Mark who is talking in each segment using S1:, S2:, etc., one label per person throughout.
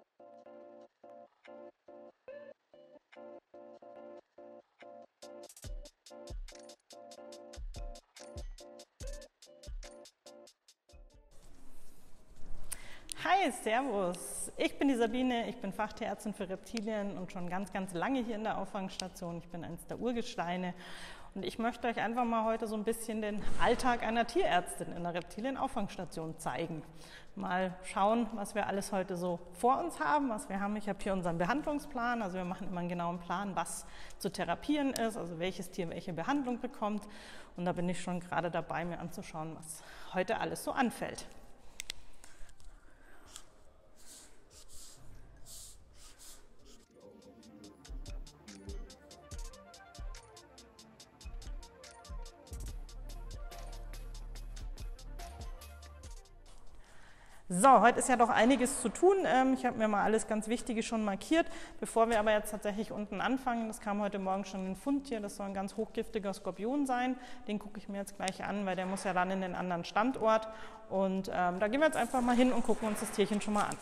S1: Hi, Servus. Ich bin die Sabine, ich bin Fachtierärztin für Reptilien und schon ganz, ganz lange hier in der Auffangstation. Ich bin eins der Urgesteine und ich möchte euch einfach mal heute so ein bisschen den Alltag einer Tierärztin in der Reptilienauffangstation zeigen. Mal schauen, was wir alles heute so vor uns haben, was wir haben. Ich habe hier unseren Behandlungsplan, also wir machen immer einen genauen Plan, was zu therapieren ist, also welches Tier welche Behandlung bekommt. Und da bin ich schon gerade dabei, mir anzuschauen, was heute alles so anfällt. So, heute ist ja doch einiges zu tun. Ich habe mir mal alles ganz Wichtige schon markiert. Bevor wir aber jetzt tatsächlich unten anfangen, das kam heute Morgen schon ein Fundtier, das soll ein ganz hochgiftiger Skorpion sein. Den gucke ich mir jetzt gleich an, weil der muss ja dann in den anderen Standort. Und da gehen wir jetzt einfach mal hin und gucken uns das Tierchen schon mal an.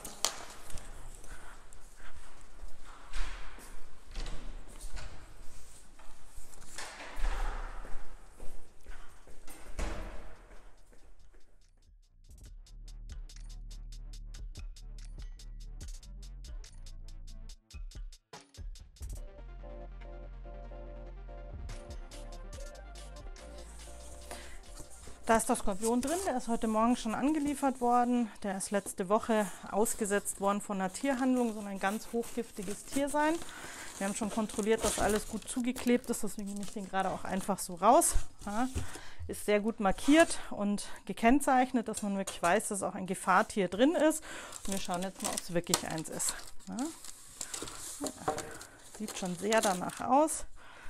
S1: Da ist der Skorpion drin, der ist heute Morgen schon angeliefert worden. Der ist letzte Woche ausgesetzt worden von einer Tierhandlung, soll ein ganz hochgiftiges Tier sein. Wir haben schon kontrolliert, dass alles gut zugeklebt ist, deswegen nehme ich den gerade auch einfach so raus. Ja, ist sehr gut markiert und gekennzeichnet, dass man wirklich weiß, dass auch ein Gefahrtier drin ist. Und wir schauen jetzt mal, ob es wirklich eins ist. Ja. Ja. Sieht schon sehr danach aus.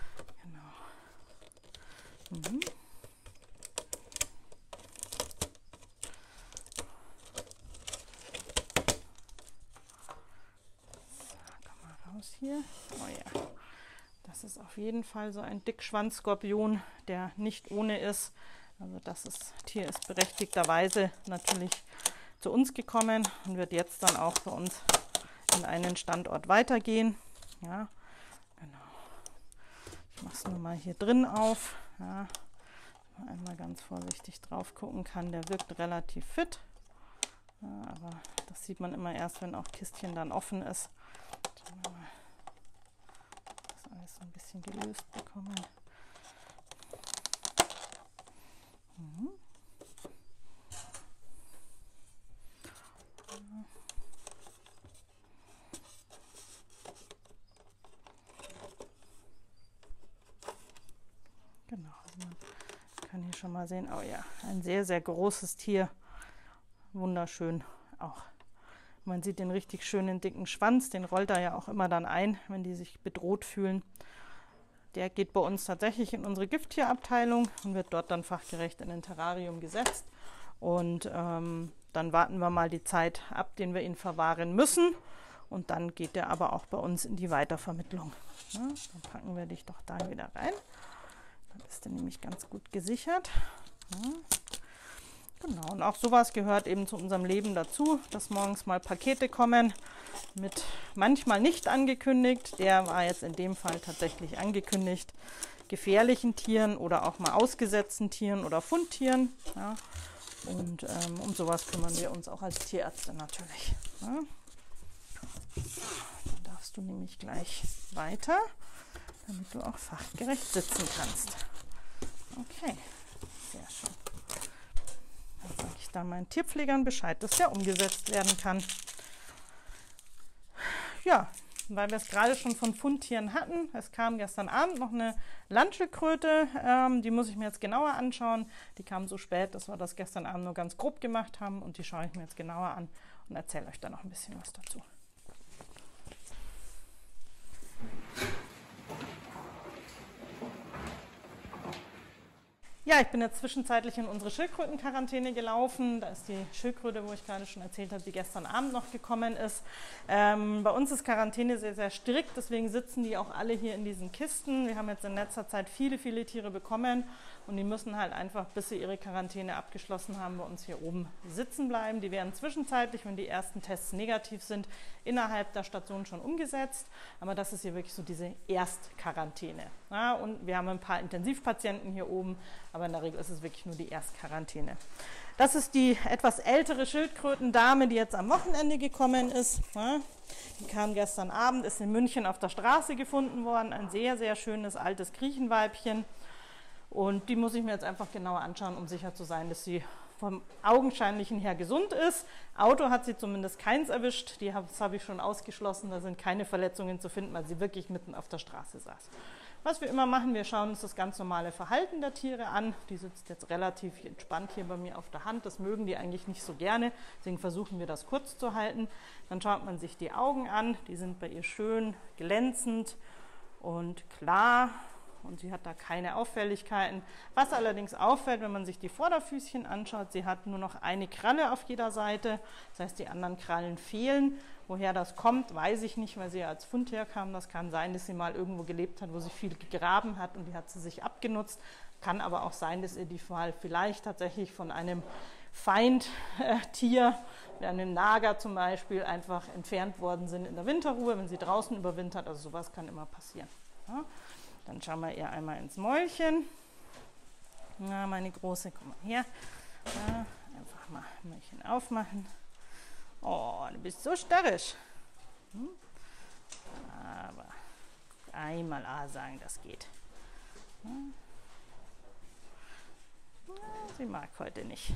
S1: Genau. Mhm. Hier. Oh ja, das ist auf jeden Fall so ein Dickschwanzskorpion, der nicht ohne ist. Also das Tier ist berechtigterweise natürlich zu uns gekommen und wird jetzt dann auch bei uns in einen Standort weitergehen. Ja, genau. Ich mache es nur mal hier drin auf. Ja, einmal ganz vorsichtig drauf gucken kann. Der wirkt relativ fit. Ja, aber das sieht man immer erst, wenn auch Kistchen dann offen ist. Das alles so ein bisschen gelöst bekommen. Mhm. Genau, also man kann hier schon mal sehen, oh ja, ein sehr, sehr großes Tier. Wunderschön auch. Man sieht den richtig schönen dicken Schwanz, den rollt er ja auch immer dann ein, wenn die sich bedroht fühlen. Der geht bei uns tatsächlich in unsere Gifttierabteilung und wird dort dann fachgerecht in ein Terrarium gesetzt. Und dann warten wir mal die Zeit ab, den wir ihn verwahren müssen. Und dann geht der aber auch bei uns in die Weitervermittlung. Ja, dann packen wir dich doch da wieder rein. Dann ist der nämlich ganz gut gesichert. Ja. Genau, und auch sowas gehört eben zu unserem Leben dazu, dass morgens mal Pakete kommen, mit manchmal nicht angekündigt. Der war jetzt in dem Fall tatsächlich angekündigt, gefährlichen Tieren oder auch mal ausgesetzten Tieren oder Fundtieren. Ja. Und um sowas kümmern wir uns auch als Tierärzte natürlich. Ja. Dann darfst du nämlich gleich weiter, damit du auch fachgerecht sitzen kannst. Okay, sehr schön. Dann sage ich da meinen Tierpflegern Bescheid, dass der umgesetzt werden kann. Ja, weil wir es gerade schon von Fundtieren hatten, es kam gestern Abend noch eine Landschildkröte, die muss ich mir jetzt genauer anschauen. Die kam so spät, dass wir das gestern Abend nur ganz grob gemacht haben und die schaue ich mir jetzt genauer an und erzähle euch dann noch ein bisschen was dazu. Ja, ich bin jetzt zwischenzeitlich in unsere Schildkrötenquarantäne gelaufen. Da ist die Schildkröte, wo ich gerade schon erzählt habe, die gestern Abend noch gekommen ist. Bei uns ist Quarantäne sehr, sehr strikt, deswegen sitzen die auch alle hier in diesen Kisten. Wir haben jetzt in letzter Zeit viele, viele Tiere bekommen und die müssen halt einfach, bis sie ihre Quarantäne abgeschlossen haben, bei uns hier oben sitzen bleiben. Die werden zwischenzeitlich, wenn die ersten Tests negativ sind, innerhalb der Station schon umgesetzt, aber das ist hier wirklich so diese Erstquarantäne. Ja, und wir haben ein paar Intensivpatienten hier oben, aber in der Regel ist es wirklich nur die Erstquarantäne. Das ist die etwas ältere Schildkrötendame, die jetzt am Wochenende gekommen ist. Ja, die kam gestern Abend, ist in München auf der Straße gefunden worden. Ein sehr, sehr schönes altes Griechenweibchen. Und die muss ich mir jetzt einfach genauer anschauen, um sicher zu sein, dass sie vom Augenscheinlichen her gesund ist. Auto hat sie zumindest keins erwischt. Das habe ich schon ausgeschlossen. Da sind keine Verletzungen zu finden, weil sie wirklich mitten auf der Straße saß. Was wir immer machen, wir schauen uns das ganz normale Verhalten der Tiere an. Die sitzt jetzt relativ entspannt hier bei mir auf der Hand. Das mögen die eigentlich nicht so gerne, deswegen versuchen wir das kurz zu halten. Dann schaut man sich die Augen an, die sind bei ihr schön glänzend und klar und sie hat da keine Auffälligkeiten. Was allerdings auffällt, wenn man sich die Vorderfüßchen anschaut, sie hat nur noch eine Kralle auf jeder Seite, das heißt die anderen Krallen fehlen. Woher das kommt, weiß ich nicht, weil sie ja als Fund herkam. Das kann sein, dass sie mal irgendwo gelebt hat, wo sie viel gegraben hat und die hat sie sich abgenutzt. Kann aber auch sein, dass ihr die Fall vielleicht tatsächlich von einem Feindtier, einem Nager zum Beispiel, einfach entfernt worden sind in der Winterruhe, wenn sie draußen überwintert. Also sowas kann immer passieren. Ja, dann schauen wir ihr einmal ins Mäulchen. Na, meine Große, komm mal her. Ja, einfach mal Mäulchen aufmachen. Oh, du bist so störrisch. Aber einmal A sagen, das geht. Ja, sie mag heute nicht.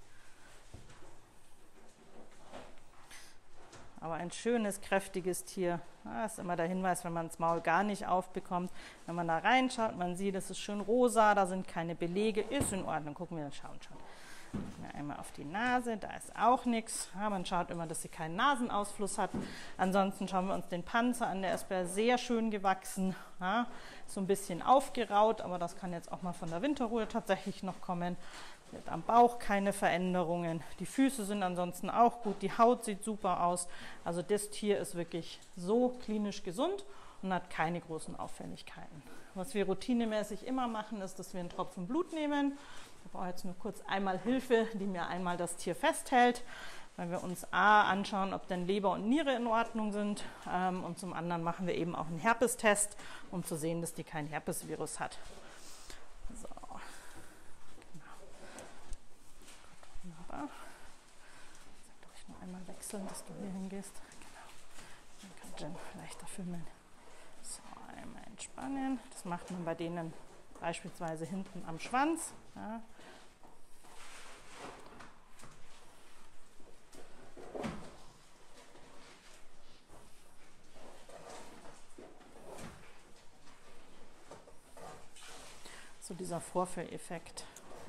S1: Aber ein schönes, kräftiges Tier. Das ist immer der Hinweis, wenn man das Maul gar nicht aufbekommt. Wenn man da reinschaut, man sieht, es ist schön rosa, da sind keine Belege. Ist in Ordnung, gucken wir, schauen schon. Einmal auf die Nase, da ist auch nichts. Ja, man schaut immer, dass sie keinen Nasenausfluss hat. Ansonsten schauen wir uns den Panzer an, der ist sehr schön gewachsen. Ja, so ein bisschen aufgeraut, aber das kann jetzt auch mal von der Winterruhe tatsächlich noch kommen. Sie hat am Bauch keine Veränderungen. Die Füße sind ansonsten auch gut, die Haut sieht super aus. Also das Tier ist wirklich so klinisch gesund und hat keine großen Auffälligkeiten. Was wir routinemäßig immer machen, ist, dass wir einen Tropfen Blut nehmen. Ich brauche jetzt nur kurz einmal Hilfe, die mir einmal das Tier festhält, weil wir uns A anschauen, ob denn Leber und Niere in Ordnung sind und zum anderen machen wir eben auch einen Herpestest, um zu sehen, dass die kein Herpesvirus hat. So, genau. Wunderbar. Jetzt darf ich noch einmal wechseln, dass du hier hingehst. Genau. Dann kann Jen leichter filmen. So, einmal entspannen. Das macht man bei denen beispielsweise hinten am Schwanz. Ja. So dieser Vorführeffekt.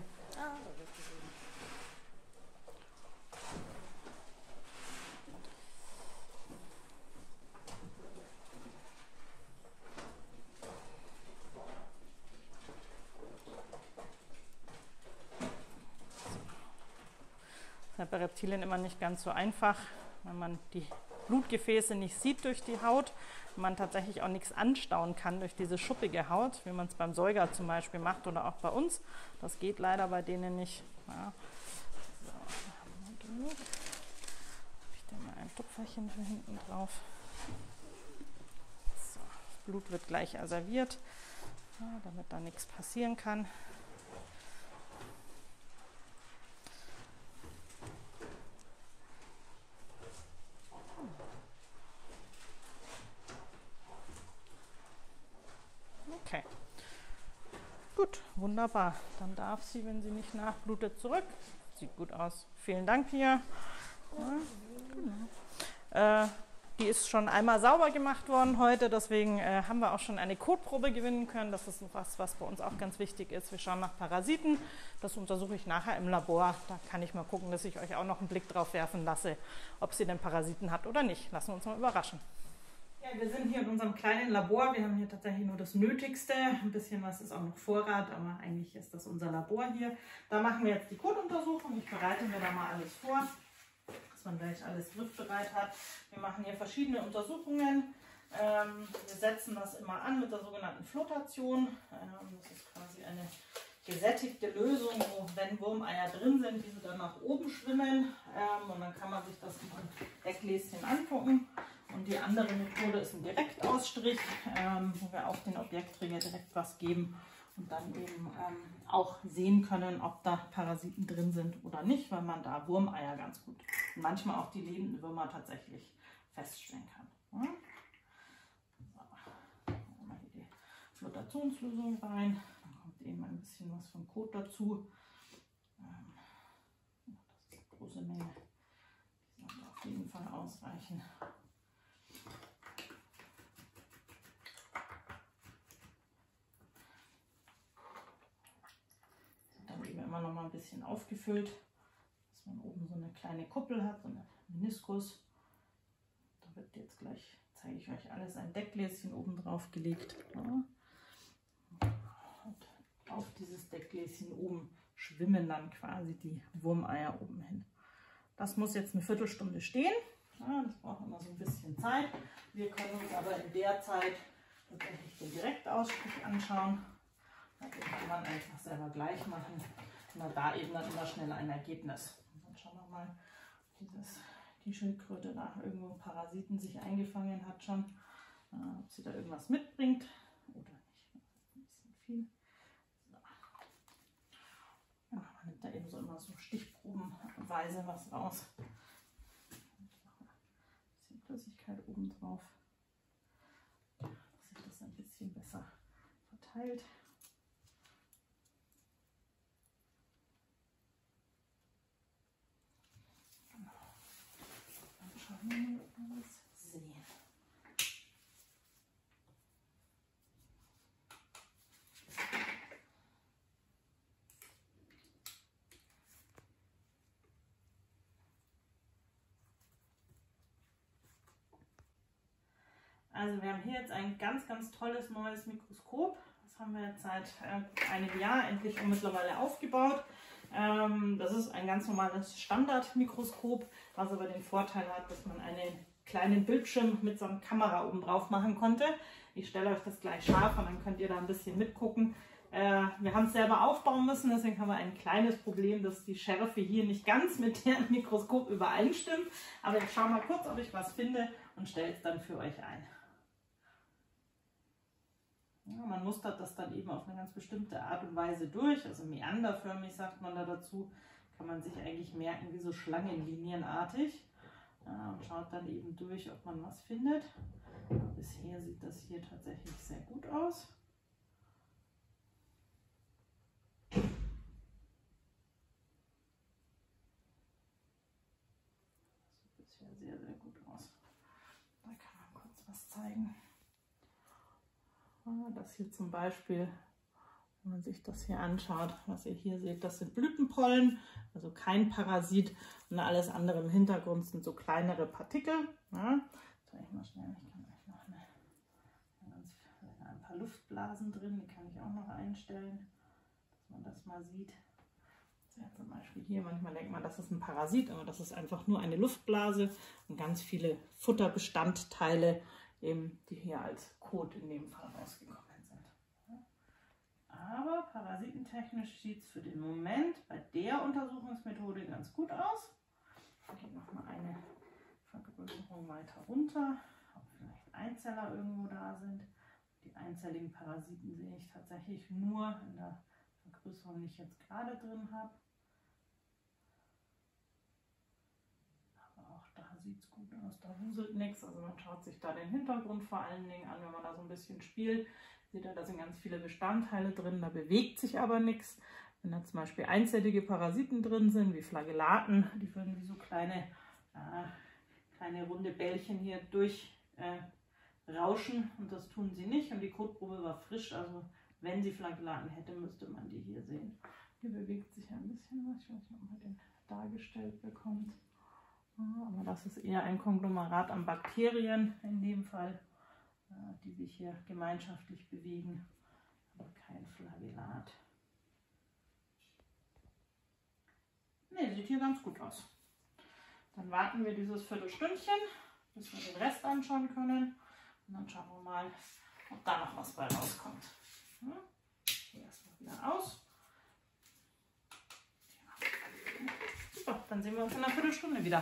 S1: Das ist bei Reptilien immer nicht ganz so einfach, wenn man die Blutgefäße nicht sieht durch die Haut, man tatsächlich auch nichts anstauen kann durch diese schuppige Haut, wie man es beim Säuger zum Beispiel macht oder auch bei uns. Das geht leider bei denen nicht. Ja. So, haben wir genug. Ich da mal ein Tupferchen für hinten drauf. So, das Blut wird gleich asserviert, ja, damit da nichts passieren kann. Okay, gut, wunderbar. Dann darf sie, wenn sie nicht nachblutet, zurück. Sieht gut aus. Vielen Dank, Pia. Ja, genau. Die ist schon einmal sauber gemacht worden heute, deswegen haben wir auch schon eine Kotprobe gewinnen können. Das ist was bei uns auch ganz wichtig ist. Wir schauen nach Parasiten. Das untersuche ich nachher im Labor. Da kann ich mal gucken, dass ich euch auch noch einen Blick drauf werfen lasse, ob sie denn Parasiten hat oder nicht. Lassen wir uns mal überraschen. Ja, wir sind hier in unserem kleinen Labor. Wir haben hier tatsächlich nur das Nötigste. Ein bisschen was ist auch noch Vorrat, aber eigentlich ist das unser Labor hier. Da machen wir jetzt die Kotuntersuchung. Ich bereite mir da mal alles vor, dass man gleich alles griffbereit hat. Wir machen hier verschiedene Untersuchungen. Wir setzen das immer an mit der sogenannten Flotation. Das ist quasi eine gesättigte Lösung, wo, wenn Wurmeier drin sind, die dann nach oben schwimmen. Und dann kann man sich das in einem Deckgläschen angucken. Und die andere Methode ist ein Direktausstrich, wo wir auf den Objektträger direkt was geben und dann eben auch sehen können, ob da Parasiten drin sind oder nicht, weil man da Wurmeier ganz gut und manchmal auch die lebenden Würmer tatsächlich feststellen kann. Ja? So, dann mal hier die Flotationslösung rein, dann kommt eben ein bisschen was vom Kot dazu. Das ist eine große Menge, die sollte auf jeden Fall ausreichen. Immer noch mal ein bisschen aufgefüllt, dass man oben so eine kleine Kuppel hat, so eine Meniskus. Da wird jetzt gleich, zeige ich euch alles, ein Deckgläschen oben drauf gelegt. Ja. Und auf dieses Deckgläschen oben schwimmen dann quasi die Wurmeier oben hin. Das muss jetzt eine Viertelstunde stehen. Ja, das braucht immer so ein bisschen Zeit. Wir können uns aber in der Zeit tatsächlich den Direktausstrich anschauen. Das kann man einfach selber gleich machen. Und da eben dann immer schnell ein Ergebnis. Und dann schauen wir mal, die Schildkröte da irgendwo Parasiten sich eingefangen hat schon, ob sie da irgendwas mitbringt oder nicht. Ein bisschen viel. So. Ja, man nimmt da eben so immer so stichprobenweise was raus. Ein bisschen Flüssigkeit oben drauf, dass sich das ein bisschen besser verteilt. Alles sehen. Also wir haben hier jetzt ein ganz, ganz tolles neues Mikroskop. Das haben wir jetzt seit einem Jahr endlich mittlerweile aufgebaut. Das ist ein ganz normales Standardmikroskop, was aber den Vorteil hat, dass man einen kleinen Bildschirm mit so einer Kamera oben drauf machen konnte. Ich stelle euch das gleich scharf und dann könnt ihr da ein bisschen mitgucken. Wir haben es selber aufbauen müssen, deswegen haben wir ein kleines Problem, dass die Schärfe hier nicht ganz mit dem Mikroskop übereinstimmt. Aber ich schaue mal kurz, ob ich was finde und stelle es dann für euch ein. Ja, man mustert das dann eben auf eine ganz bestimmte Art und Weise durch, also meanderförmig sagt man da dazu, kann man sich eigentlich merken wie so schlangenlinienartig, und schaut dann eben durch, ob man was findet. Bisher sieht das hier tatsächlich sehr gut aus. Das sieht bisher sehr, sehr gut aus. Da kann man kurz was zeigen. Das hier zum Beispiel, wenn man sich das hier anschaut, was ihr hier seht, das sind Blütenpollen, also kein Parasit, und alles andere im Hintergrund sind so kleinere Partikel. Ja, zeige ich mal schnell, ich kann euch noch ein paar Luftblasen drin, die kann ich auch noch einstellen, dass man das mal sieht. Ja, zum Beispiel hier, manchmal denkt man, das ist ein Parasit, aber das ist einfach nur eine Luftblase und ganz viele Futterbestandteile, die hier als Kot in dem Fall rausgekommen sind. Aber parasitentechnisch sieht es für den Moment bei der Untersuchungsmethode ganz gut aus. Ich gehe noch mal eine Vergrößerung weiter runter, ob vielleicht Einzeller irgendwo da sind. Die einzelligen Parasiten sehe ich tatsächlich nur in der Vergrößerung, die ich jetzt gerade drin habe. Da sieht es gut aus, da wuselt nichts, also man schaut sich da den Hintergrund vor allen Dingen an, wenn man da so ein bisschen spielt. Seht ihr, da sind ganz viele Bestandteile drin, da bewegt sich aber nichts. Wenn da zum Beispiel einzellige Parasiten drin sind, wie Flagellaten, die würden wie so kleine runde Bällchen hier durchrauschen und das tun sie nicht. Und die Kotprobe war frisch, also wenn sie Flagellaten hätte, müsste man die hier sehen. Hier bewegt sich ein bisschen was, ich weiß nicht, ob man den dargestellt bekommt. Aber das ist eher ein Konglomerat an Bakterien in dem Fall, die sich hier gemeinschaftlich bewegen, aber kein Flagellat. Ne, sieht hier ganz gut aus. Dann warten wir dieses Viertelstündchen, bis wir den Rest anschauen können. Und dann schauen wir mal, ob da noch was bei rauskommt. Hier erstmal wieder aus. So, dann sehen wir uns in einer Viertelstunde wieder.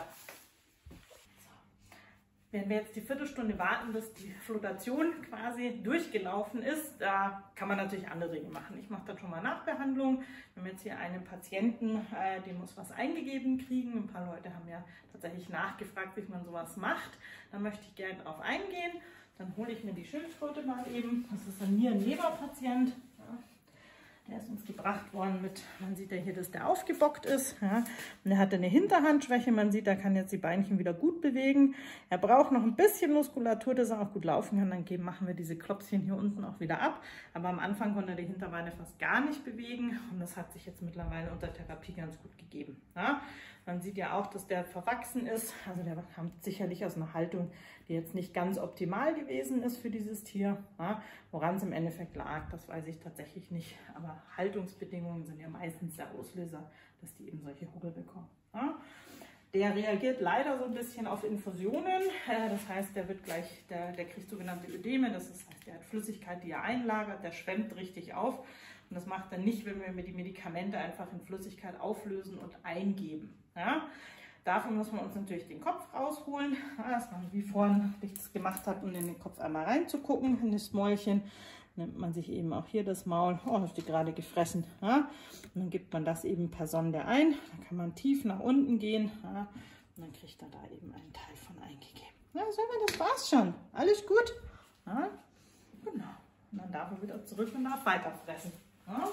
S1: Wenn wir jetzt die Viertelstunde warten, bis die Flotation quasi durchgelaufen ist, da kann man natürlich andere Dinge machen. Ich mache dann schon mal Nachbehandlung. Wir haben jetzt hier einen Patienten, der muss was eingegeben kriegen. Ein paar Leute haben ja tatsächlich nachgefragt, wie man sowas macht. Da möchte ich gerne drauf eingehen. Dann hole ich mir die Schildkröte mal eben. Das ist ein Nieren-Leber-Patient. Ja. Der ist uns gebracht worden mit, man sieht ja hier, dass der aufgebockt ist. Ja. Und er hatte eine Hinterhandschwäche. Man sieht, er kann jetzt die Beinchen wieder gut bewegen. Er braucht noch ein bisschen Muskulatur, dass er auch gut laufen kann. Dann machen wir diese Klopschen hier unten auch wieder ab. Aber am Anfang konnte er die Hinterbeine fast gar nicht bewegen. Und das hat sich jetzt mittlerweile unter Therapie ganz gut gegeben. Ja. Man sieht ja auch, dass der verwachsen ist. Also der kommt sicherlich aus einer Haltung, die jetzt nicht ganz optimal gewesen ist für dieses Tier. Ja, woran es im Endeffekt lag, das weiß ich tatsächlich nicht. Aber Haltungsbedingungen sind ja meistens der Auslöser, dass die eben solche Hubbel bekommen. Ja, der reagiert leider so ein bisschen auf Infusionen. Das heißt, der wird gleich, der kriegt sogenannte Ödeme. Das heißt, der hat Flüssigkeit, die er einlagert, der schwemmt richtig auf. Und das macht er nicht, wenn wir die Medikamente einfach in Flüssigkeit auflösen und eingeben. Ja? Dafür muss man uns natürlich den Kopf rausholen, ja, dass man wie vorhin ich das gemacht habe, um in den Kopf einmal reinzugucken, in das Mäulchen. Nimmt man sich eben auch hier das Maul, oh, das ist die gerade gefressen. Ja? Und dann gibt man das eben per Sonde ein. Dann kann man tief nach unten gehen, ja? Und dann kriegt er da eben einen Teil von eingegeben. Ja, so, das war's schon. Alles gut. Ja? Genau. Und dann darf er wieder zurück und darf weiter fressen. Ja?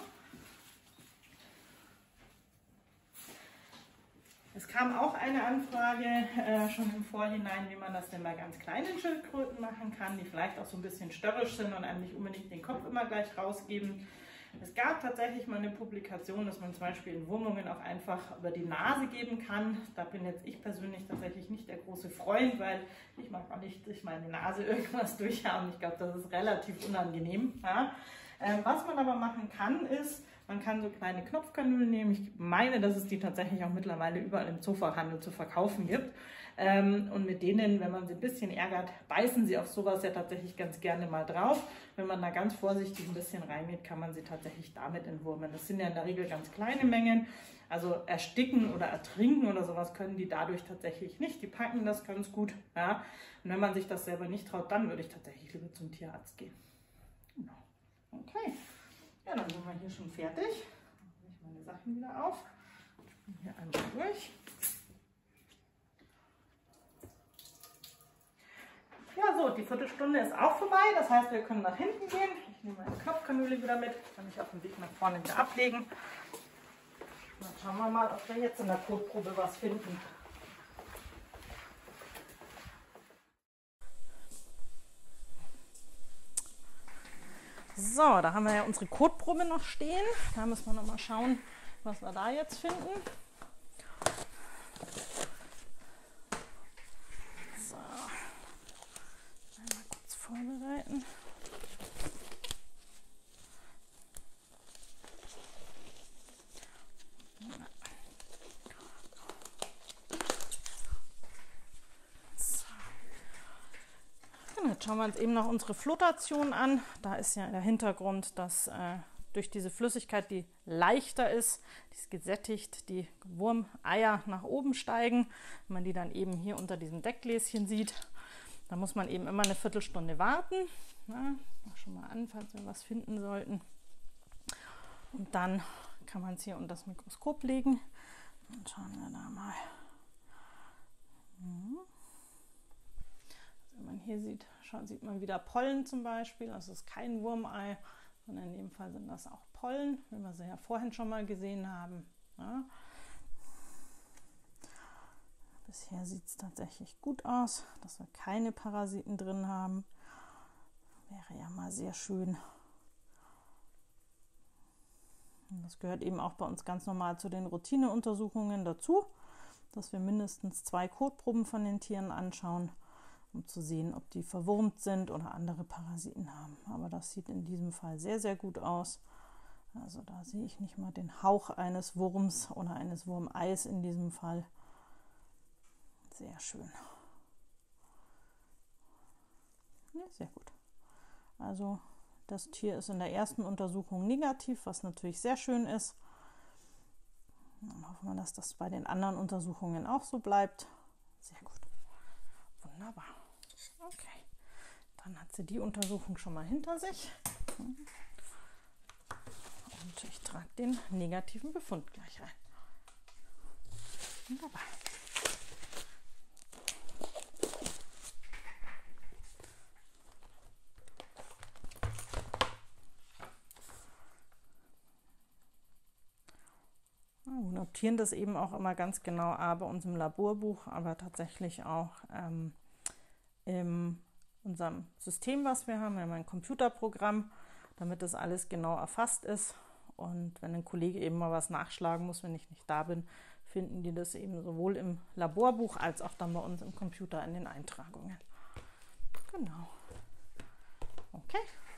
S1: Es kam auch eine Anfrage schon im Vorhinein, wie man das denn bei ganz kleinen Schildkröten machen kann, die vielleicht auch so ein bisschen störrisch sind und einem nicht unbedingt den Kopf immer gleich rausgeben. Es gab tatsächlich mal eine Publikation, dass man zum Beispiel in Wurmungen auch einfach über die Nase geben kann. Da bin jetzt ich persönlich tatsächlich nicht der große Freund, weil ich mag auch nicht durch meine Nase irgendwas durchhaben. Ich glaube, das ist relativ unangenehm. Ja. Was man aber machen kann, ist, man kann so kleine Knopfkanülen nehmen. Ich meine, dass es die tatsächlich auch mittlerweile überall im Zoofachhandel zu verkaufen gibt. Und mit denen, wenn man sie ein bisschen ärgert, beißen sie auf sowas ja tatsächlich ganz gerne mal drauf. Wenn man da ganz vorsichtig ein bisschen reingeht, kann man sie tatsächlich damit entwurmen. Das sind ja in der Regel ganz kleine Mengen. Also ersticken oder ertrinken oder sowas können die dadurch tatsächlich nicht. Die packen das ganz gut. Ja? Und wenn man sich das selber nicht traut, dann würde ich tatsächlich lieber zum Tierarzt gehen. Genau. Okay. Ja, dann sind wir hier schon fertig. Dann nehme ich meine Sachen wieder auf. Ich bin hier einmal durch. Ja, so, die Viertelstunde ist auch vorbei. Das heißt, wir können nach hinten gehen. Ich nehme meine Knopfkanüle wieder mit. Kann ich auf dem Weg nach vorne wieder ablegen. Dann schauen wir mal, ob wir jetzt in der Kotprobe was finden. So, da haben wir ja unsere Kotprobe noch stehen. Da müssen wir noch mal schauen, was wir da jetzt finden. So, einmal kurz vorbereiten. Jetzt schauen wir uns eben noch unsere Flotation an. Da ist ja der Hintergrund, dass durch diese Flüssigkeit, die leichter ist, die ist gesättigt, die Wurmeier nach oben steigen. Wenn man die dann eben hier unter diesem Deckgläschen sieht, dann muss man eben immer eine Viertelstunde warten. Ja, schon mal an, falls wir was finden sollten. Und dann kann man es hier unter das Mikroskop legen. Dann schauen wir da mal. Wenn man hier sieht, sieht man wieder Pollen zum Beispiel. Das ist kein Wurmei, sondern in dem Fall sind das auch Pollen, wie wir sie ja vorhin schon mal gesehen haben. Ja. Bisher sieht es tatsächlich gut aus, dass wir keine Parasiten drin haben. Wäre ja mal sehr schön. Und das gehört eben auch bei uns ganz normal zu den Routineuntersuchungen dazu, dass wir mindestens 2 Kotproben von den Tieren anschauen, um zu sehen, ob die verwurmt sind oder andere Parasiten haben. Aber das sieht in diesem Fall sehr, sehr gut aus. Also da sehe ich nicht mal den Hauch eines Wurms oder eines Wurmeis in diesem Fall. Sehr schön. Ja, sehr gut. Also das Tier ist in der ersten Untersuchung negativ, was natürlich sehr schön ist. Dann hoffen wir, dass das bei den anderen Untersuchungen auch so bleibt. Sehr gut. Wunderbar. Okay. Dann hat sie die Untersuchung schon mal hinter sich. Und ich trage den negativen Befund gleich ein. Wunderbar. Wir notieren das eben auch immer ganz genau, bei uns im Laborbuch, aber tatsächlich auch in unserem System, was wir haben. Wir haben ein Computerprogramm, damit das alles genau erfasst ist. Und wenn ein Kollege eben mal was nachschlagen muss, wenn ich nicht da bin, finden die das eben sowohl im Laborbuch als auch dann bei uns im Computer in den Eintragungen. Genau. Okay.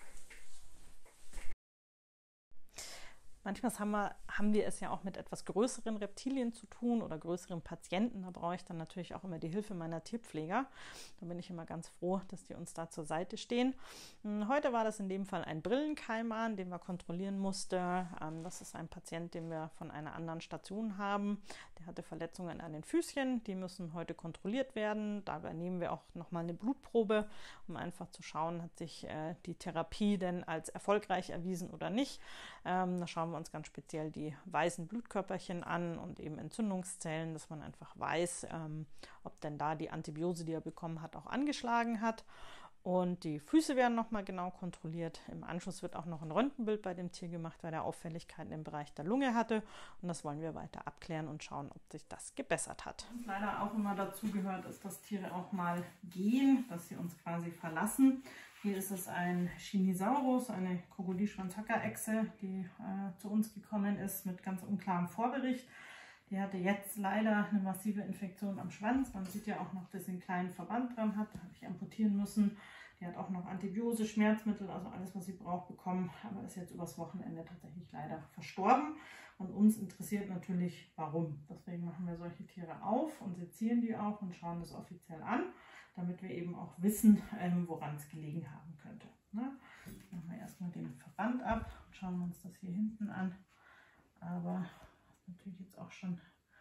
S1: Manchmal haben wir es ja auch mit etwas größeren Reptilien zu tun oder größeren Patienten. Da brauche ich dann natürlich auch immer die Hilfe meiner Tierpfleger. Da bin ich immer ganz froh, dass die uns da zur Seite stehen. Heute war das in dem Fall ein Brillenkaiman, den wir kontrollieren mussten. Das ist ein Patient, den wir von einer anderen Station haben. Der hatte Verletzungen an den Füßchen. Die müssen heute kontrolliert werden. Dabei nehmen wir auch nochmal eine Blutprobe, um einfach zu schauen, hat sich die Therapie denn als erfolgreich erwiesen oder nicht. Da schauen wir uns ganz speziell die weißen Blutkörperchen an und eben Entzündungszellen, dass man einfach weiß, ob denn da die Antibiose, die er bekommen hat, auch angeschlagen hat. Und die Füße werden nochmal genau kontrolliert. Im Anschluss wird auch noch ein Röntgenbild bei dem Tier gemacht, weil er Auffälligkeiten im Bereich der Lunge hatte. Und das wollen wir weiter abklären und schauen, ob sich das gebessert hat. Was leider auch immer dazu gehört, ist, dass Tiere auch mal gehen, dass sie uns quasi verlassen. Hier ist es ein Shinisaurus, eine Krokodilschwanzhackerechse, die zu uns gekommen ist mit ganz unklarem Vorbericht. Die hatte jetzt leider eine massive Infektion am Schwanz. Man sieht ja auch noch, dass sie einen kleinen Verband dran hat. Da habe ich amputieren müssen. Die hat auch noch Antibiose, Schmerzmittel, also alles, was sie braucht, bekommen. Aber ist jetzt übers Wochenende tatsächlich leider verstorben. Und uns interessiert natürlich, warum. Deswegen machen wir solche Tiere auf und sezieren die auch und schauen das offiziell an, damit wir eben auch wissen, woran es gelegen haben könnte. Ne? Machen wir erstmal den Verband ab und schauen uns das hier hinten an. Aber natürlich jetzt auch schon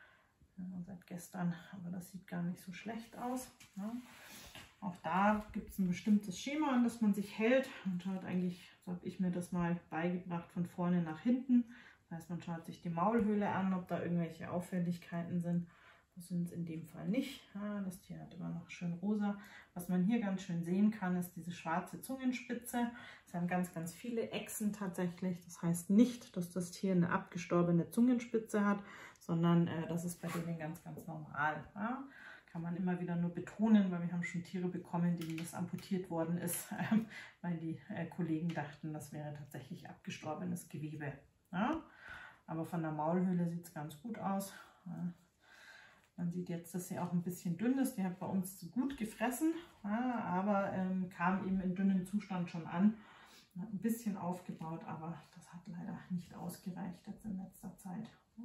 S1: seit gestern, aber das sieht gar nicht so schlecht aus. Ne? Auch da gibt es ein bestimmtes Schema, an das man sich hält. Man schaut eigentlich, so habe ich mir das mal beigebracht, von vorne nach hinten. Das heißt, man schaut sich die Maulhöhle an, ob da irgendwelche Auffälligkeiten sind. Das sind es in dem Fall nicht. Das Tier hat immer noch schön rosa. Was man hier ganz schön sehen kann, ist diese schwarze Zungenspitze. Es haben ganz, ganz viele Echsen tatsächlich. Das heißt nicht, dass das Tier eine abgestorbene Zungenspitze hat, sondern das ist bei denen ganz, ganz normal. Ja? Kann man immer wieder nur betonen, weil wir haben schon Tiere bekommen, denen das amputiert worden ist, weil die Kollegen dachten, das wäre tatsächlich abgestorbenes Gewebe. Ja? Aber von der Maulhöhle sieht es ganz gut aus. Ja? Man sieht jetzt, dass sie auch ein bisschen dünn ist. Die hat bei uns gut gefressen, ja, aber kam eben in dünnem Zustand schon an. Hat ein bisschen aufgebaut, aber das hat leider nicht ausgereicht jetzt in letzter Zeit. Ja.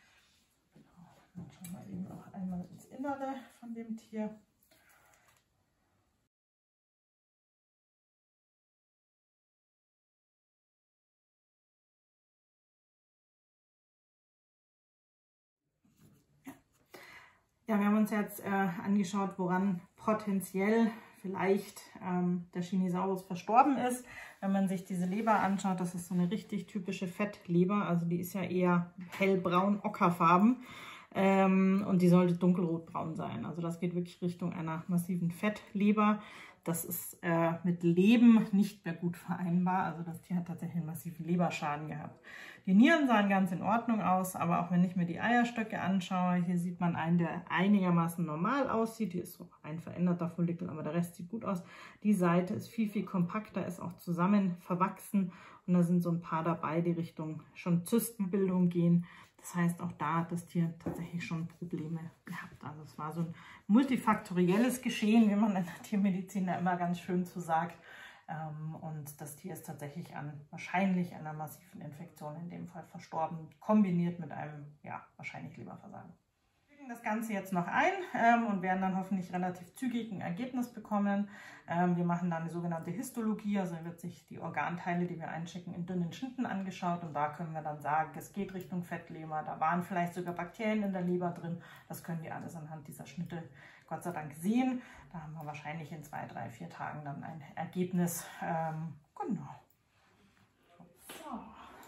S1: Genau. Dann schauen wir eben auch einmal ins Innere von dem Tier. Ja, wir haben uns jetzt angeschaut, woran potenziell vielleicht der Shinisaurus verstorben ist. Wenn man sich diese Leber anschaut, das ist so eine richtig typische Fettleber, also die ist ja eher hellbraun, ockerfarben und die sollte dunkelrotbraun sein. Also das geht wirklich Richtung einer massiven Fettleber. Das ist mit Leben nicht mehr gut vereinbar. Also das Tier hat tatsächlich einen massiven Leberschaden gehabt. Die Nieren sahen ganz in Ordnung aus, aber auch wenn ich mir die Eierstöcke anschaue, hier sieht man einen, der einigermaßen normal aussieht. Hier ist so ein veränderter Follikel, aber der Rest sieht gut aus. Die Seite ist viel, viel kompakter, ist auch zusammen verwachsen und da sind so ein paar dabei, die Richtung schon Zystenbildung gehen. Das heißt, auch da hat das Tier tatsächlich schon Probleme gehabt. Also es war so ein multifaktorielles Geschehen, wie man in der Tiermedizin da immer ganz schön zu sagt. Und das Tier ist tatsächlich an wahrscheinlich einer massiven Infektion in dem Fall verstorben, kombiniert mit einem, ja, wahrscheinlich Leberversagen. Das Ganze jetzt noch ein und werden dann hoffentlich relativ zügig ein Ergebnis bekommen. Wir machen dann eine sogenannte Histologie, also wird sich die Organteile, die wir einschicken, in dünnen Schnitten angeschaut und da können wir dann sagen, es geht Richtung Fettleber, da waren vielleicht sogar Bakterien in der Leber drin. Das können die alles anhand dieser Schnitte Gott sei Dank sehen. Da haben wir wahrscheinlich in 2, 3, 4 Tagen dann ein Ergebnis. Genau. So.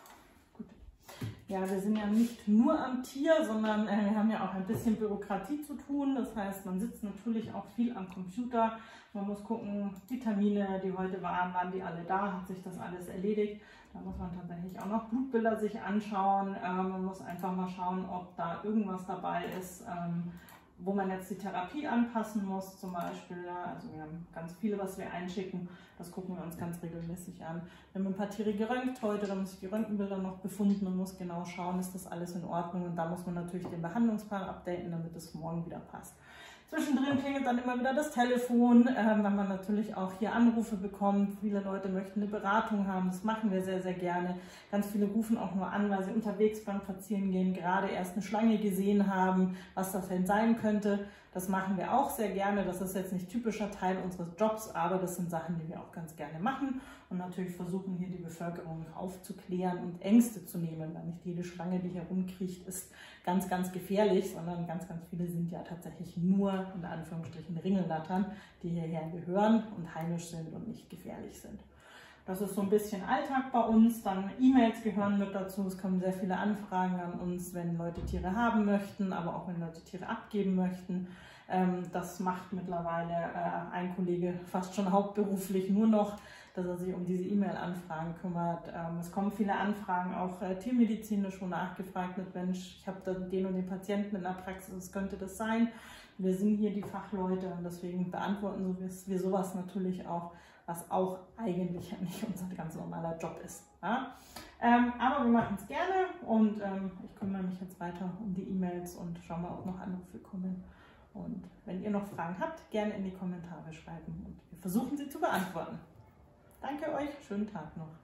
S1: Ja, wir sind ja nicht nur am Tier, sondern wir haben ja auch ein bisschen Bürokratie zu tun. Das heißt, man sitzt natürlich auch viel am Computer. Man muss gucken, Vitamine, die heute waren die alle da? Hat sich das alles erledigt? Da muss man tatsächlich auch noch Blutbilder sich anschauen. Man muss einfach mal schauen, ob da irgendwas dabei ist, wo man jetzt die Therapie anpassen muss, zum Beispiel. Ja, also wir haben ganz viele, was wir einschicken, das gucken wir uns ganz regelmäßig an. Wir haben ein paar Tiere geröntgt heute, da muss ich die Röntgenbilder noch befunden und muss genau schauen, ist das alles in Ordnung und da muss man natürlich den Behandlungsplan updaten, damit es morgen wieder passt. Zwischendrin klingelt dann immer wieder das Telefon, wenn man natürlich auch hier Anrufe bekommt. Viele Leute möchten eine Beratung haben, das machen wir sehr, sehr gerne. Ganz viele rufen auch nur an, weil sie unterwegs beim Spazierengehen gerade erst eine Schlange gesehen haben, was das denn sein könnte. Das machen wir auch sehr gerne. Das ist jetzt nicht typischer Teil unseres Jobs, aber das sind Sachen, die wir auch ganz gerne machen. Und natürlich versuchen hier die Bevölkerung aufzuklären und Ängste zu nehmen, weil nicht jede Schlange, die hier rumkriecht, ist ganz, ganz gefährlich, sondern ganz, ganz viele sind ja tatsächlich nur, in Anführungsstrichen, Ringelnattern, die hierher gehören und heimisch sind und nicht gefährlich sind. Das ist so ein bisschen Alltag bei uns. Dann E-Mails gehören mit dazu. Es kommen sehr viele Anfragen an uns, wenn Leute Tiere haben möchten, aber auch wenn Leute Tiere abgeben möchten. Das macht mittlerweile ein Kollege fast schon hauptberuflich nur noch, dass er sich um diese E-Mail-Anfragen kümmert. Es kommen viele Anfragen, auch tiermedizinisch, wo nachgefragt wird, Mensch, ich habe da den und den Patienten in der Praxis, was könnte das sein? Wir sind hier die Fachleute und deswegen beantworten wir sowas natürlich auch, was auch eigentlich nicht unser ganz normaler Job ist. Ja? Aber wir machen es gerne und ich kümmere mich jetzt weiter um die E-Mails und schaue mal, ob noch Anrufe kommen. Und wenn ihr noch Fragen habt, gerne in die Kommentare schreiben und wir versuchen sie zu beantworten. Danke euch, schönen Tag noch.